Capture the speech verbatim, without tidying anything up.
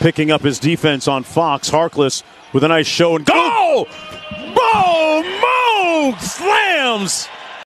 picking up his defense on Fox. Harkless with a nice show and goal! Boom! Moog slams!